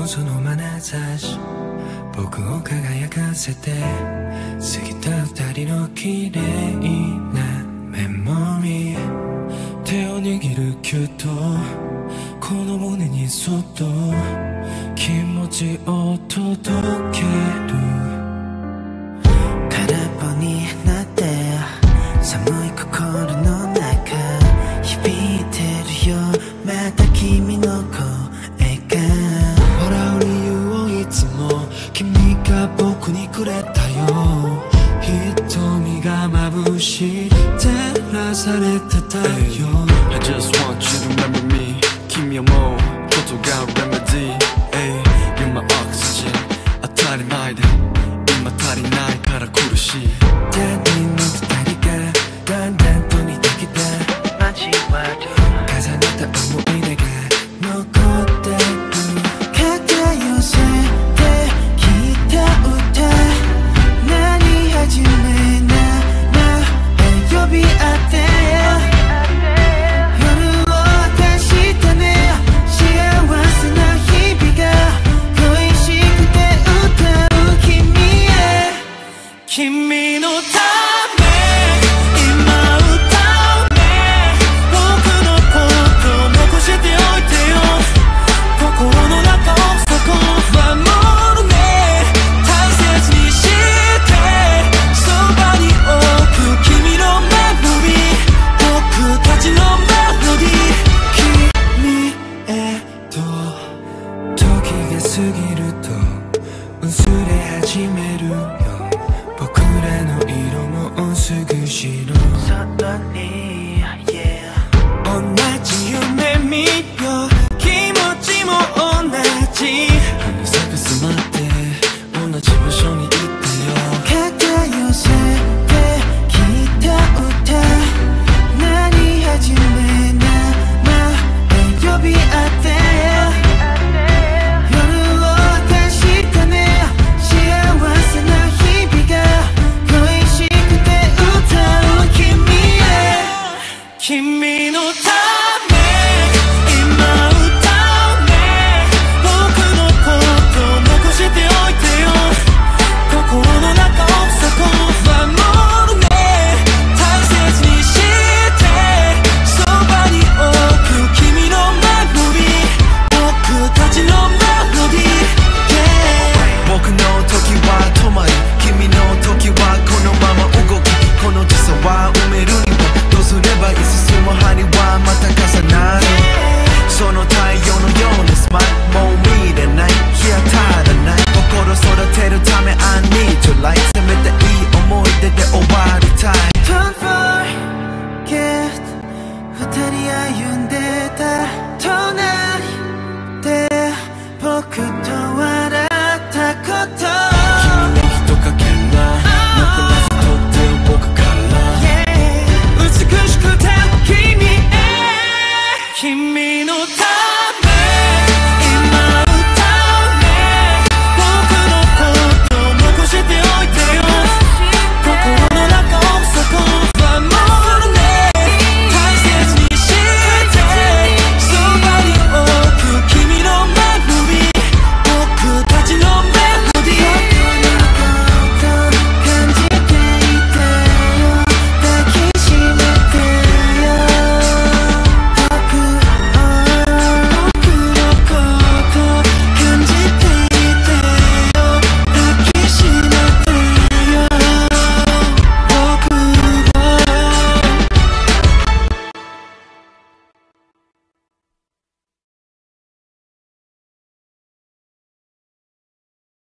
うその眼差し僕を輝かせて過ぎた二人の綺麗なメモリー手を握るキュッとこの胸にそっと気持ちを届ける空っぽになって寒い心の中響いてるよまた君の声が笑う理由をいつも君が僕にくれたよ瞳が眩しい照らされてたよ I just want you to remember me 君を思うことが remedy You're my oxygen 当たり前で今足りないから苦しい他人の二人がだんだんと似てきた交わる重ねた思い出が残ってる肩寄せてきた歌何始めなら呼び合って夜を明かしたね幸せな日々が恋しくて歌う君へ君のため今歌うね僕のこと残しておいてよ心の中をそこ守るね大切にしてそばに置く君のメモリー僕たちのメロディー君へと時が過ぎると薄れ始める